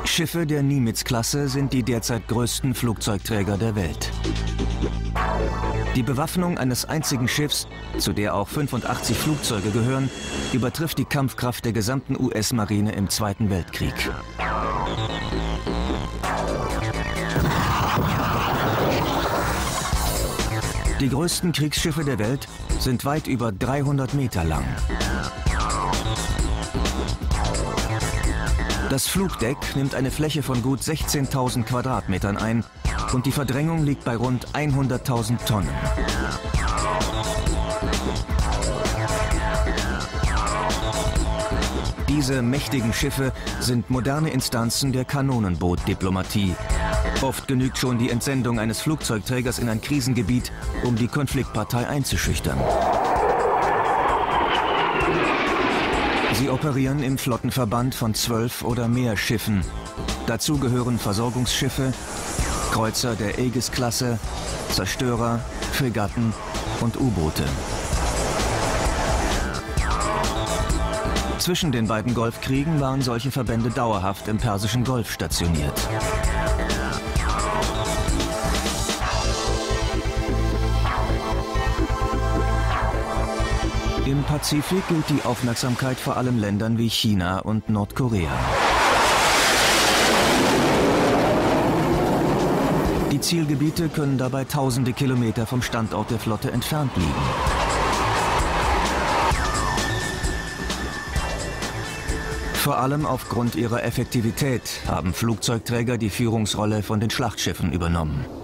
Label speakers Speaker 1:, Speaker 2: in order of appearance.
Speaker 1: Schiffe der Nimitz-Klasse sind die derzeit größten Flugzeugträger der Welt. Die Bewaffnung eines einzigen Schiffs, zu der auch 85 Flugzeuge gehören, übertrifft die Kampfkraft der gesamten US-Marine im Zweiten Weltkrieg. Die größten Kriegsschiffe der Welt sind weit über 300 Meter lang. Das Flugdeck nimmt eine Fläche von gut 16.000 Quadratmetern ein und die Verdrängung liegt bei rund 100.000 Tonnen. Diese mächtigen Schiffe sind moderne Instanzen der Kanonenbootdiplomatie. Oft genügt schon die Entsendung eines Flugzeugträgers in ein Krisengebiet, um die Konfliktpartei einzuschüchtern. Sie operieren im Flottenverband von 12 oder mehr Schiffen. Dazu gehören Versorgungsschiffe, Kreuzer der Aegis-Klasse, Zerstörer, Fregatten und U-Boote. Zwischen den beiden Golfkriegen waren solche Verbände dauerhaft im Persischen Golf stationiert. Im Pazifik gilt die Aufmerksamkeit vor allem Ländern wie China und Nordkorea. Die Zielgebiete können dabei tausende Kilometer vom Standort der Flotte entfernt liegen. Vor allem aufgrund ihrer Effektivität haben Flugzeugträger die Führungsrolle von den Schlachtschiffen übernommen.